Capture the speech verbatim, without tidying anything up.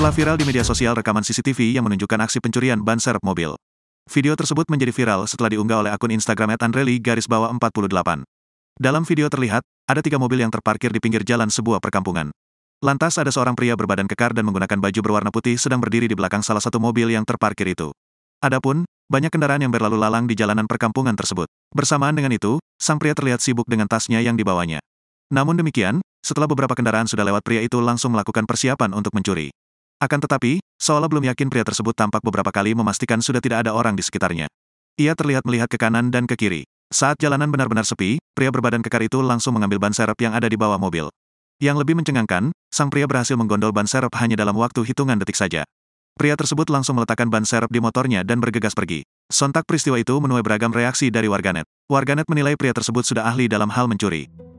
Setelah viral di media sosial rekaman C C T V yang menunjukkan aksi pencurian ban serep mobil. Video tersebut menjadi viral setelah diunggah oleh akun Instagram et andreli garis bawah empat puluh delapan. Dalam video terlihat, ada tiga mobil yang terparkir di pinggir jalan sebuah perkampungan. Lantas ada seorang pria berbadan kekar dan menggunakan baju berwarna putih sedang berdiri di belakang salah satu mobil yang terparkir itu. Adapun, banyak kendaraan yang berlalu lalang di jalanan perkampungan tersebut. Bersamaan dengan itu, sang pria terlihat sibuk dengan tasnya yang dibawanya. Namun demikian, setelah beberapa kendaraan sudah lewat, pria itu langsung melakukan persiapan untuk mencuri. Akan tetapi, seolah belum yakin, pria tersebut tampak beberapa kali memastikan sudah tidak ada orang di sekitarnya. Ia terlihat melihat ke kanan dan ke kiri. Saat jalanan benar-benar sepi, pria berbadan kekar itu langsung mengambil ban serep yang ada di bawah mobil. Yang lebih mencengangkan, sang pria berhasil menggondol ban serep hanya dalam waktu hitungan detik saja. Pria tersebut langsung meletakkan ban serep di motornya dan bergegas pergi. Sontak peristiwa itu menuai beragam reaksi dari warganet. Warganet menilai pria tersebut sudah ahli dalam hal mencuri.